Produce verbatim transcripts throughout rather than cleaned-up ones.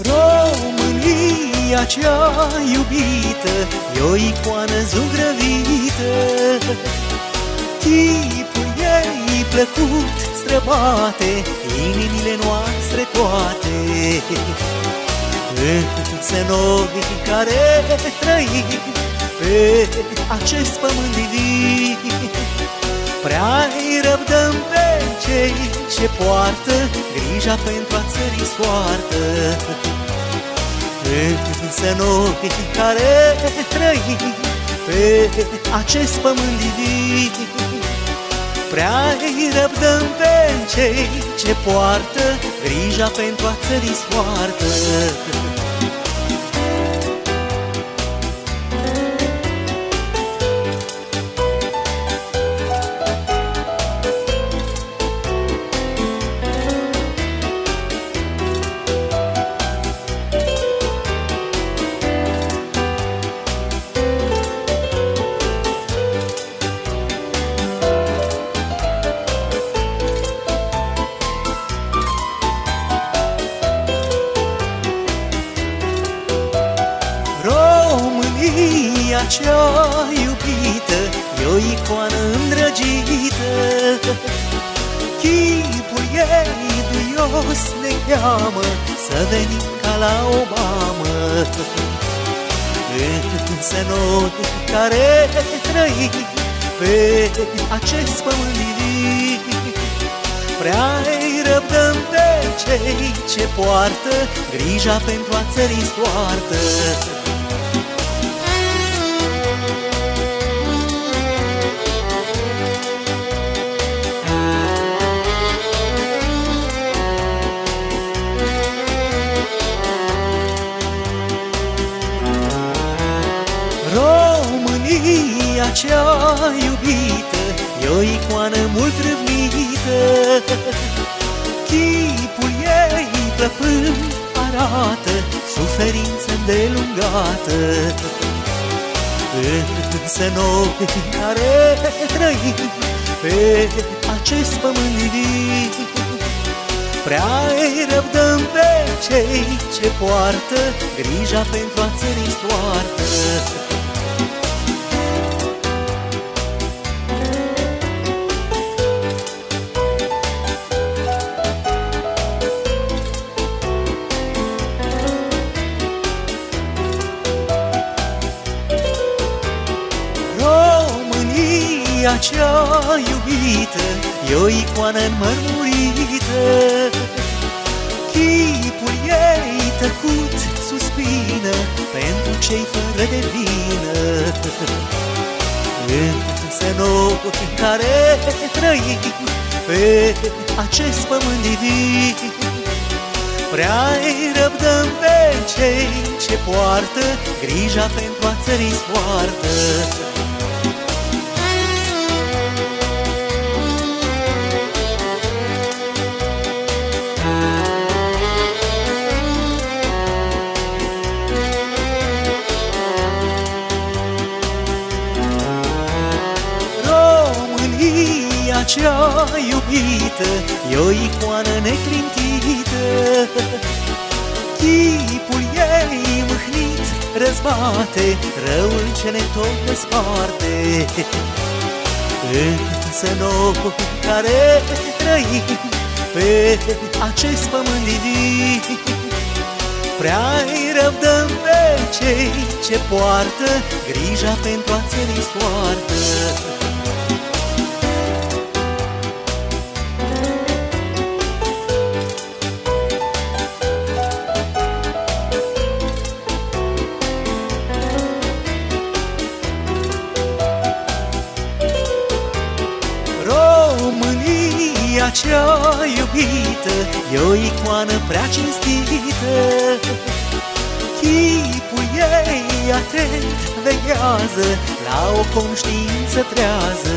România cea iubită e o icoană zugrăvită. Chipul ei plăcut străbate inimile noastre toate. Însă noi care trăim pe acest pământ divin, prea-i răbdăm pe cei ce poartă grija pentru a țării soartă. Însă noi care trăim pe acest pământ divin, prea-i răbdăm pe cei ce poartă grija pentru a țării soartă. România cea iubită e o icoană îndrăgită. Chipul ei duios ne cheamă să venim ca la o mamă. Însă noi care trăim pe acest pământ divin, prea-i răbdăm pe cei ce poartă grija pentru a țării soartă. România cea iubită e o icoană mult râvnită. Chipul ei plăpând arată suferință îndelungată. Însă noi care trăim pe acest pământ divin, prea-i răbdăm pe cei ce poartă grija pentru a țării soartă. România cea iubită e o icoană înmărmurită. Chipul ei tăcut suspină pentru cei fără de vină. Însă noi care trăim pe acest pământ divin, prea-i răbdăm pe cei ce poartă grija pentru a țării soartă. România cea iubită e o icoană neclintită. Chipul ei mâhnit răzbate răul ce ne tot desparte. Însă noi care trăim pe acest pământ divin, prea-i răbdăm pe cei ce poartă grija pentru a țării soartă. România cea iubită e o icoană prea cinstită. Chipul ei atent veghează la o conștiință trează.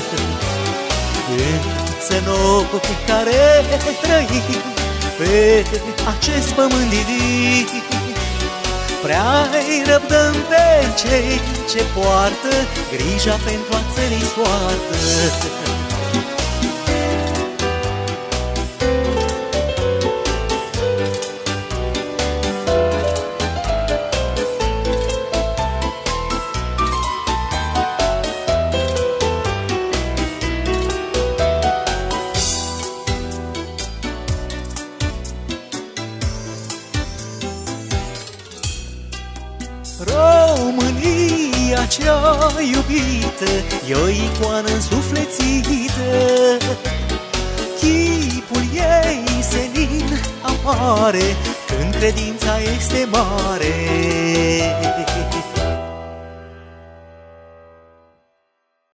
Însă noi care trăim pe acest pământ divin, prea-i răbdăm pe cei ce poartă grija pentru a țării soartă. femeia cea iubită e o icoană însuflețită. Chipul ei senin apare când credința este mare.